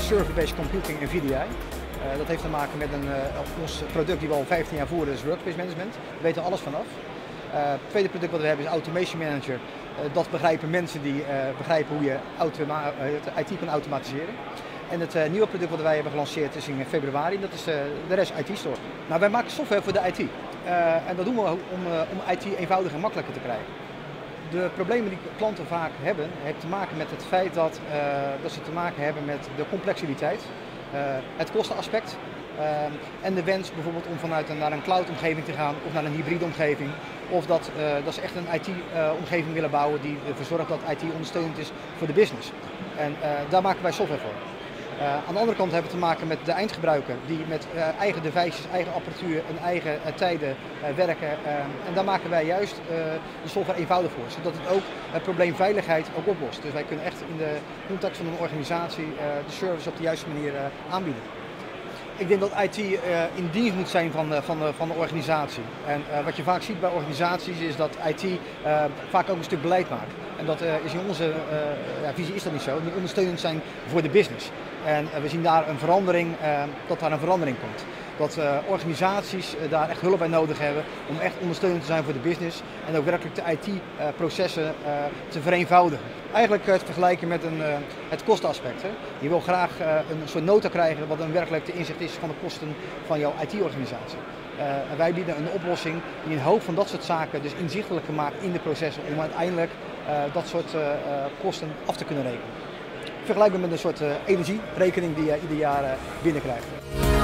server-based computing en VDI. Dat heeft te maken met ons product die we al 15 jaar voeren, dat is Workspace Management. We weten er alles vanaf. Het tweede product wat we hebben is Automation Manager. Dat begrijpen mensen die begrijpen hoe je het IT kan automatiseren. En het nieuwe product wat wij hebben gelanceerd is in februari, dat is de RES IT Store. Nou, wij maken software voor de IT. En dat doen we om IT eenvoudiger en makkelijker te krijgen. De problemen die klanten vaak hebben, heeft te maken met het feit dat ze te maken hebben met de complexiteit, het kostenaspect en de wens bijvoorbeeld om naar een cloud-omgeving te gaan of naar een hybride omgeving. Of dat ze echt een IT-omgeving willen bouwen die ervoor zorgt dat IT ondersteunend is voor de business. En daar maken wij software voor. Aan de andere kant hebben we te maken met de eindgebruiker die met eigen devices, eigen apparatuur en eigen tijden werken. En daar maken wij juist de software eenvoudig voor, zodat het ook het probleem veiligheid ook oplost. Dus wij kunnen echt in de context van een organisatie de service op de juiste manier aanbieden. Ik denk dat IT in dienst moet zijn van de organisatie. En wat je vaak ziet bij organisaties is dat IT vaak ook een stuk beleid maakt. En dat is in onze visie is dat niet zo. Het moet ondersteunend zijn voor de business. En we zien daar een verandering, dat daar een verandering komt. Dat organisaties daar echt hulp bij nodig hebben om echt ondersteunend te zijn voor de business. En ook werkelijk de IT-processen te vereenvoudigen. Eigenlijk te vergelijken met het kostenaspect. Hè. Je wil graag een soort nota krijgen wat dan werkelijk de inzicht is van de kosten van jouw IT-organisatie. En wij bieden een oplossing die een hoop van dat soort zaken dus inzichtelijk maakt in de processen om uiteindelijk dat soort kosten af te kunnen rekenen. Vergelijkbaar met een soort energierekening die je ieder jaar binnenkrijgt.